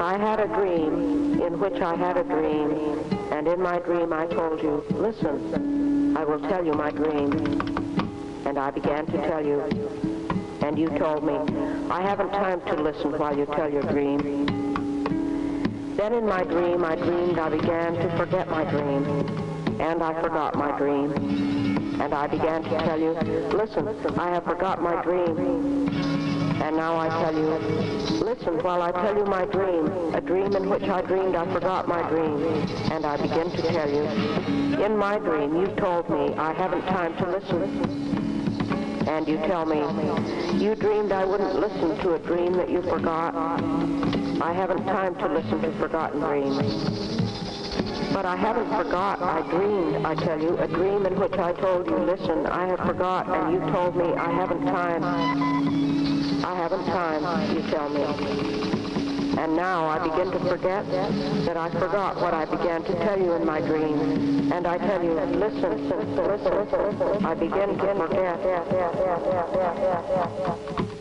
I had a dream in which I had a dream, and in my dream I told you, listen, I will tell you my dream. And I began to tell you, and you told me, I haven't time to listen while you tell your dream. Then in my dream I dreamed I began to forget my dream, and I forgot my dream. And I began to tell you, listen, I have forgot my dream. And now I tell you, listen while I tell you my dream, a dream in which I dreamed I forgot my dream. And I begin to tell you, in my dream you told me I haven't time to listen. And you tell me, you dreamed I wouldn't listen to a dream that you forgot. I haven't time to listen to forgotten dreams. But I haven't forgot, I dreamed, I tell you, a dream in which I told you, listen, I have forgot, and you told me I haven't time. I haven't time, you tell me. And now I begin to forget that I forgot what I began to tell you in my dream. And I tell you, listen, I begin to forget.